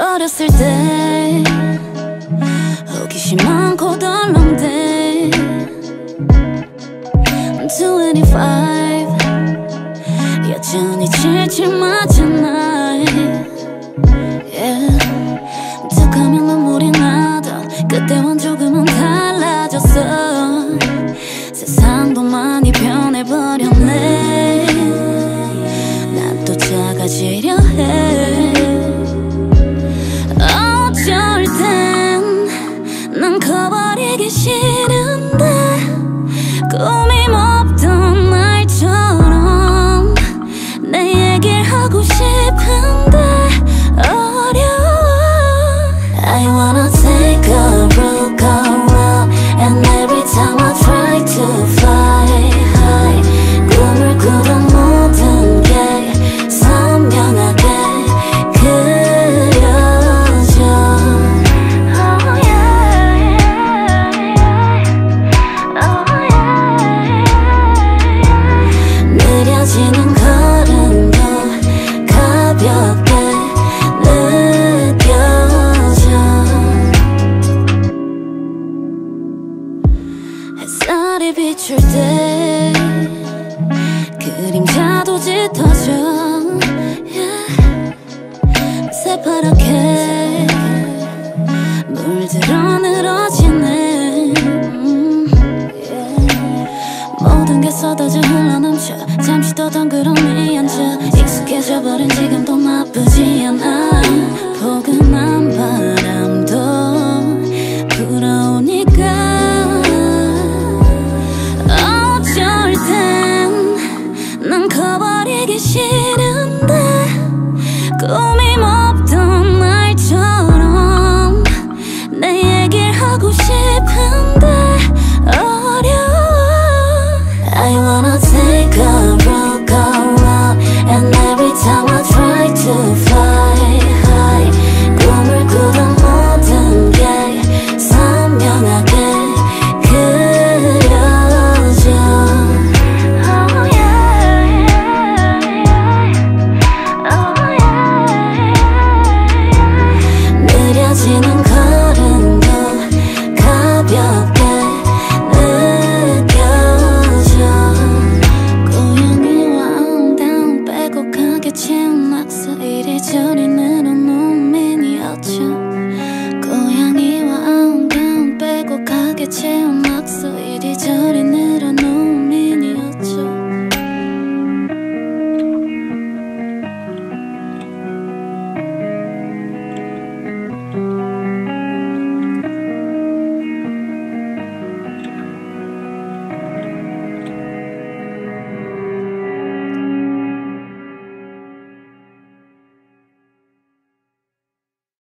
어렸을 때 호기심 많고 덜렁대 25 여전히 질질 맞은 날 툭하면 눈물이 나던 그때와는 조금은 달라졌어. 세상도 많이 변해버렸네. 난 또 작아지려 해. 어쩔 땐 난 커버리기 싫은데 꿈이 없던 날처럼 내 얘기를 하고 싶은데 어려워. I wanna take a look around and every time I try to fly high 꿈을 꾸던 모든 게 선명하게 그려져. Oh yeah, oh yeah. 느려지는 걸음도 가볍게 느껴져. 햇살이 비출 때 그림자도 짙어져. 새파랗게 물들어 늘어지네. 모든 게 쏟아져 흘러넘쳐 잠시 더 덩그러니 앉아. 익숙해져버린 지금도 나쁘지 않아. 포근한 바람도 불어오니까 어쩔 땐 난 커버리기 싫은데 꿈이 없던 날처럼 내 얘기를 하고 싶은데 어려워. I wanna take a ride